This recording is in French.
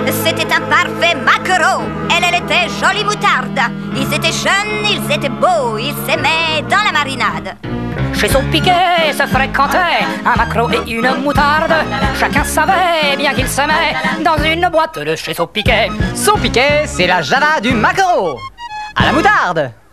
C'était un parfait maquereau. Elle était jolie moutarde. Ils étaient jeunes, ils étaient beaux. Ils s'aimaient dans la marinade. Chez Saupiquet se fréquentaient un maquereau et une moutarde. Chacun savait bien qu'ils s'aimaient dans une boîte de chez Saupiquet. Saupiquet, c'est la Java du maquereau. À la moutarde.